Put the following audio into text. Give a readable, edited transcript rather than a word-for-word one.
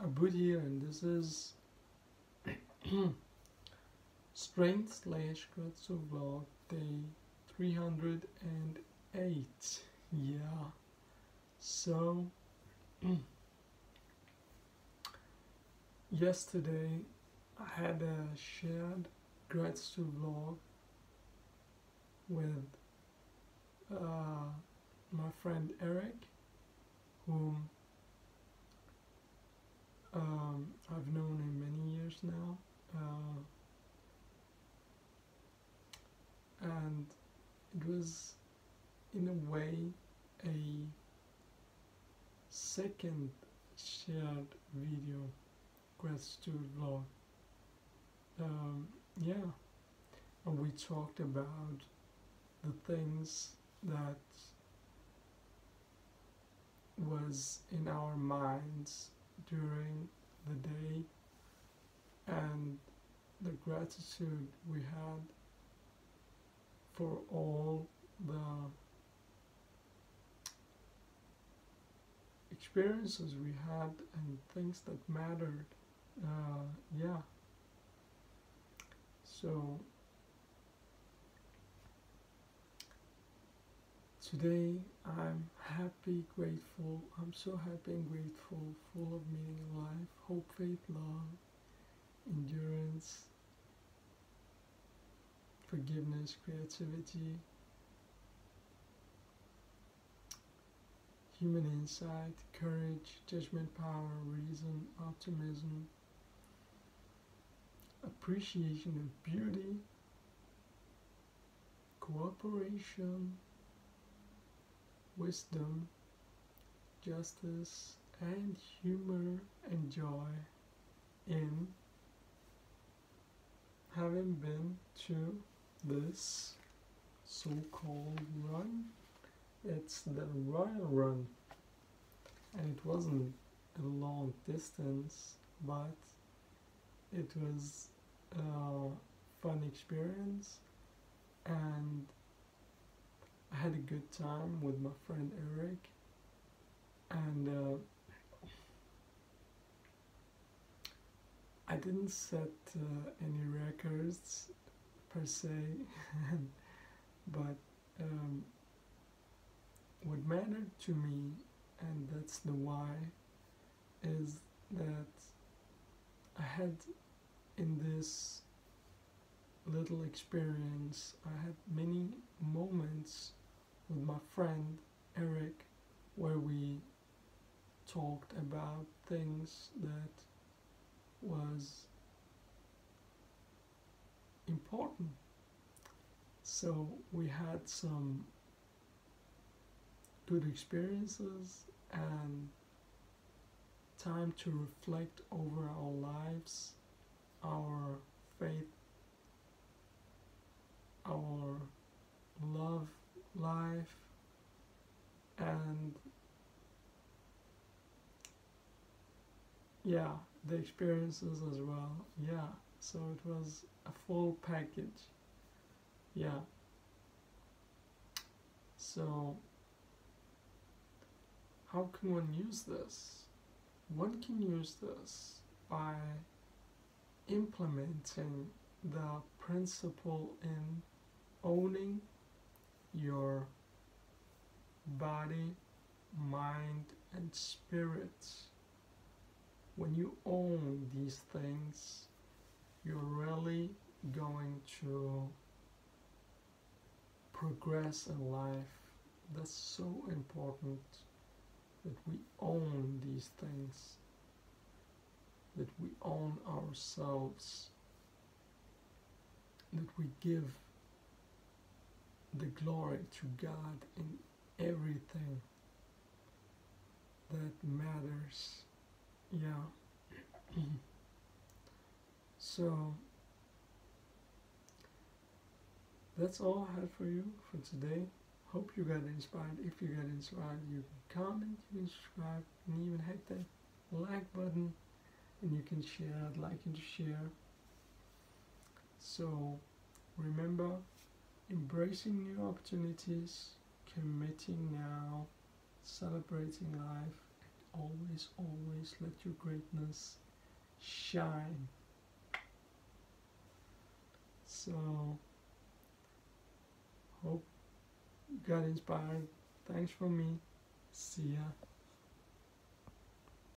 Abud here, and this is Strength/Gratitude vlog day 308. Yeah, so yesterday I had a shared gratitude vlog with my friend Eric, whom I've known him many years now, and it was in a way a second shared video gratitude vlog. Yeah, and we talked about the things that was in our minds during the day and the gratitude we had for all the experiences we had and things that mattered. Yeah, so today I'm happy, grateful. I'm so happy and grateful, full of meaning in life, hope, faith, love, endurance, forgiveness, creativity, human insight, courage, judgment power, reason, optimism, appreciation of beauty, cooperation, wisdom, justice, and humor and joy in having been to this so-called run. It's the Royal Run, and it wasn't a long distance, but it was a fun experience, and I had a good time with my friend Eric, and I didn't set any records per se, but what mattered to me, and that's the why, is that I had in this little experience, I had many moments with my friend Eric where we talked about things that was important. So we had some good experiences and time to reflect over our lives, our faith, our love life, and yeah, the experiences as well. Yeah, so it was a full package. Yeah, so how can one use this? One can use this by implementing the principle in owning your body, mind, and spirit. When you own these things, you're really going to progress in life. That's so important, that we own these things, that we own ourselves, that we give the glory to God in everything that matters. Yeah. So that's all I had for you for today. Hope you got inspired. If you got inspired, you can comment, you can subscribe, and even hit that like button, and you can share. I'd like you to share. So remember, embracing new opportunities, committing now, celebrating life always, always let your greatness shine. So, hope you got inspired. Thanks from me. See ya.